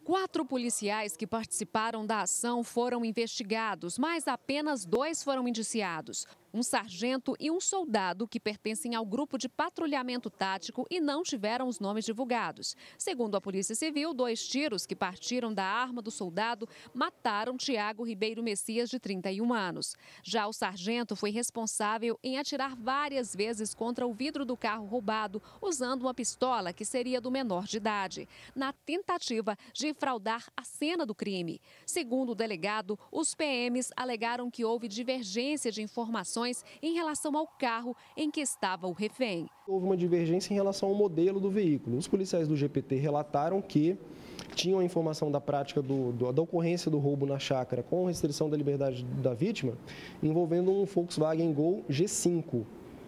4 policiais que participaram da ação foram investigados, mas apenas 2 foram indiciados. Um sargento e um soldado que pertencem ao grupo de patrulhamento tático e não tiveram os nomes divulgados. Segundo a Polícia Civil, 2 tiros que partiram da arma do soldado mataram Tiago Ribeiro Messias, de 31 anos. Já o sargento foi responsável em atirar várias vezes contra o vidro do carro roubado, usando uma pistola que seria do menor de idade, na tentativa de fraudar a cena do crime. Segundo o delegado, os PMs alegaram que houve divergência de informações em relação ao carro em que estava o refém. Houve uma divergência em relação ao modelo do veículo. Os policiais do GPT relataram que tinham a informação da prática da ocorrência do roubo na chácara com restrição da liberdade da vítima, envolvendo um Volkswagen Gol G5.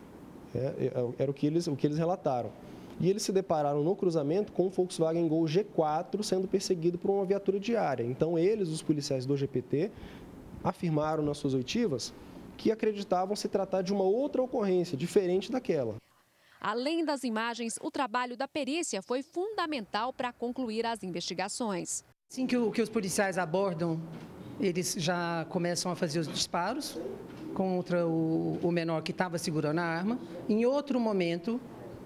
Era o que eles relataram. E eles se depararam no cruzamento com um Volkswagen Gol G4 sendo perseguido por uma viatura diária. Então eles, os policiais do GPT, afirmaram nas suas oitivas que acreditavam se tratar de uma outra ocorrência, diferente daquela. Além das imagens, o trabalho da perícia foi fundamental para concluir as investigações. Assim que os policiais abordam, eles já começam a fazer os disparos contra o menor que estava segurando a arma. Em outro momento,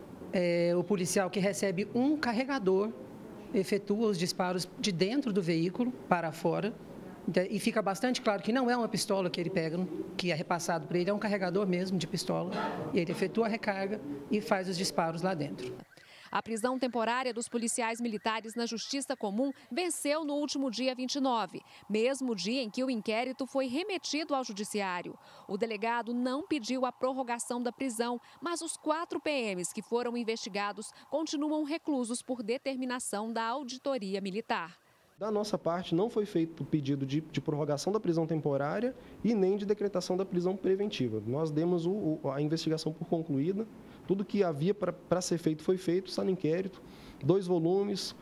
o policial que recebe um carregador efetua os disparos de dentro do veículo para fora. E fica bastante claro que não é uma pistola que ele pega, que é repassado para ele, é um carregador mesmo de pistola. E ele efetua a recarga e faz os disparos lá dentro. A prisão temporária dos policiais militares na Justiça Comum venceu no último dia 29, mesmo dia em que o inquérito foi remetido ao Judiciário. O delegado não pediu a prorrogação da prisão, mas os 4 PMs que foram investigados continuam reclusos por determinação da Auditoria Militar. Da nossa parte, não foi feito o pedido de prorrogação da prisão temporária e nem de decretação da prisão preventiva. Nós demos a investigação por concluída. Tudo que havia para ser feito foi feito, está no inquérito. 2 volumes,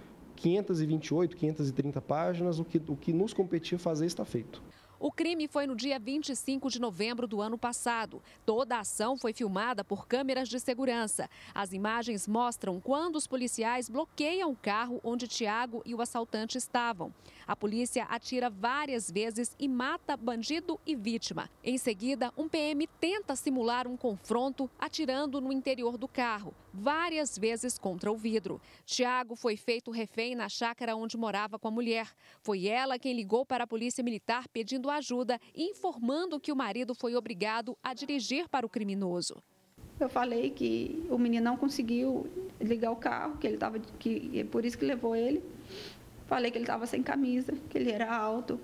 528, 530 páginas. O que nos competia fazer está feito. O crime foi no dia 25 de novembro do ano passado. Toda a ação foi filmada por câmeras de segurança. As imagens mostram quando os policiais bloqueiam o carro onde Tiago e o assaltante estavam. A polícia atira várias vezes e mata bandido e vítima. Em seguida, um PM tenta simular um confronto atirando no interior do carro, várias vezes contra o vidro. Tiago foi feito refém na chácara onde morava com a mulher. Foi ela quem ligou para a Polícia Militar pedindo ajuda e informando que o marido foi obrigado a dirigir para o criminoso. Eu falei que o menino não conseguiu ligar o carro, que por isso que levou ele. Falei que ele estava sem camisa, que ele era alto.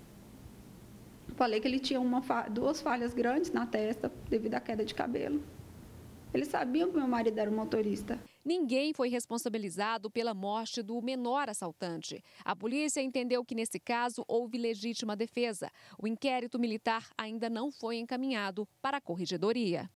Falei que ele tinha 2 falhas grandes na testa devido à queda de cabelo. Eles sabiam que meu marido era um motorista. Ninguém foi responsabilizado pela morte do menor assaltante. A polícia entendeu que, nesse caso, houve legítima defesa. O inquérito militar ainda não foi encaminhado para a corregedoria.